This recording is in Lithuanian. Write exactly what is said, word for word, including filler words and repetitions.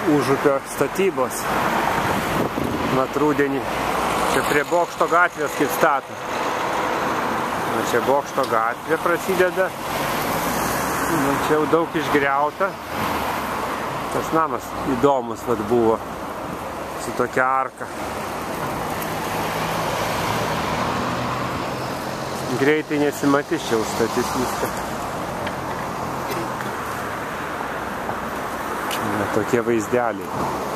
Užupio statybos. Mat rudenį. Čia prie Bokšto gatvės kaip stato. Na, čia Bokšto gatvė prasideda. Na, čia jau daug išgriauta. Tas namas įdomus vat buvo. Su tokia arka. Greitai nesimatys, čia užstatys viską. Na, tokie vaizdeliai.